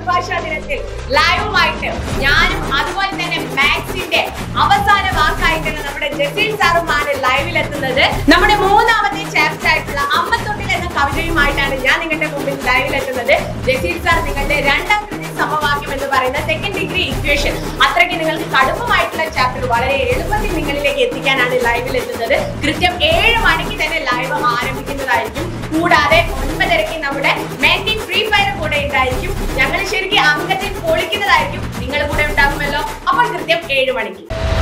മാതൃഭാഷാ ദിനത്തിൽ ലൈവുമായിട്ട് ഞാനും അതുപോലെ തന്നെ മാത്സിന്റെ അവസാന വാക്കായിട്ടാണ് നമ്മുടെ ജസീൽ സാറുമാണ് ലൈവിൽ എത്തുന്നത്. നമ്മുടെ മൂന്നാമത്തെ ചാപ്റ്റർ ആയിട്ടുള്ള അമ്മത്തൊട്ടിൽ എന്ന കവിതയുമായിട്ടാണ് ഞാൻ നിങ്ങളുടെ മുമ്പിൽ ലൈവിൽ എത്തുന്നത്. ജസീൽ സാർ നിങ്ങളുടെ രണ്ടാം കൃതി സമവാക്യം എന്ന് പറയുന്ന സെക്കൻഡ് ഡിഗ്രി ഇക്വേഷൻ അത്രയ്ക്ക് നിങ്ങൾക്ക് കടുപ്പമായിട്ടുള്ള ചാപ്റ്റർ വളരെ എളുപ്പത്തിൽ നിങ്ങളിലേക്ക് എത്തിക്കാനാണ് ലൈവിൽ എത്തുന്നത്. കൃത്യം 7 മണിക്ക് തന്നെ ലൈവ് ആരംഭിക്കുന്നതായിരിക്കും. കൂടാതെ 9:30 നമ്മുടെ മെന്റി ഫ്രീ ഫയർ കൂടെ ഉണ്ടായിരിക്കും. ഞങ്ങൾ ശരിക്കും അംഗത്തിൽ പൊളിക്കുന്നതായിരിക്കും. നിങ്ങൾ കൂടെ ഉണ്ടാകുമല്ലോ. അപ്പോൾ കൃത്യം 7 മണിക്ക്.